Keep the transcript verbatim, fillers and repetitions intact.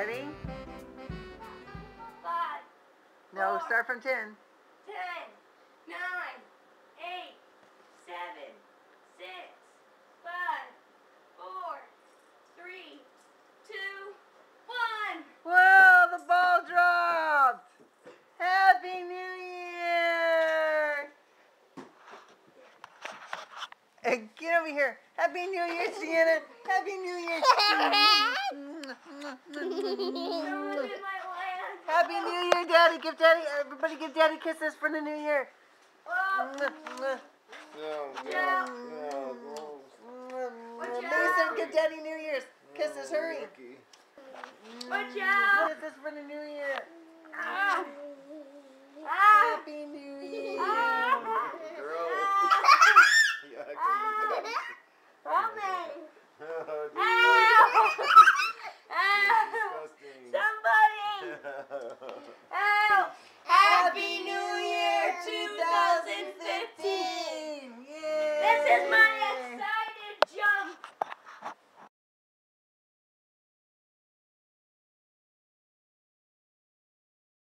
Ready? Five. No, four, start from ten. Ten. Nine. Eight. Seven. Six. Five. Four. Three. Two. One. Whoa, the ball dropped! Happy New Year! Hey, get over here. Happy New Year, Sienna. Happy New Year. Happy New Year, Daddy. Give Daddy, everybody give Daddy kisses for the New Year. Oh. No, no, Yeah. no. Mason, give Daddy New Year's kisses. Hurry. Watch out. Kisses for the New Year. Ah. Ah. Happy New Year.